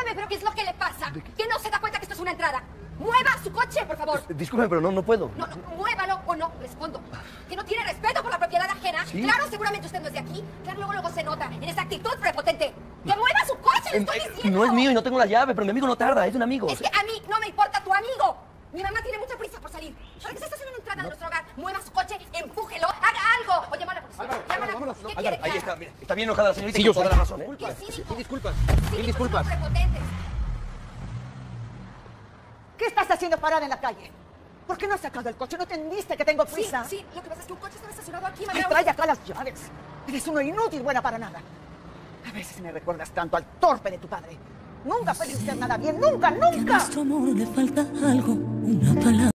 Discúlpeme, pero ¿qué es lo que le pasa? ¿Que no se da cuenta que esto es una entrada? ¡Mueva su coche, por favor! Discúlpeme, pero no puedo. No, muévalo o no, respondo. ¿Que no tiene respeto por la propiedad ajena? ¿Sí? Claro, seguramente usted no es de aquí. Claro, luego se nota en esa actitud prepotente. ¡Que mueva su coche, le estoy diciendo! No es mío y no tengo la llave, pero mi amigo no tarda, es un amigo. Es que a mí no me importa tu amigo. Mi mamá tiene mucha prisa por salir. ¿Para qué se está haciendo una entrada de nuestro hogar? Mueva su coche, empújelo, haga algo. O llama a la policía. Álvaro, Llámala. vámonos. ¿Qué Álvaro, quiere que Ahí haga? está, mira, está bien enojada la señorita Sí, y yo con toda sé. la razón, ¿eh? ¡Qué cínico! Mil disculpas. Cínicos Mil y disculpas. prepotentes. ¿Qué estás haciendo parada en la calle? ¿Por qué no has sacado el coche? ¿No entendiste que tengo prisa? Sí, lo que pasa es que un coche estaba estacionado aquí, Ay, mamá. trae acá las llaves. Eres uno inútil, buena para nada. A veces me recuerdas tanto al torpe de tu padre. Nunca puedes hacer nada bien, nunca, Que a nunca. nuestro amor le falta algo, una palabra.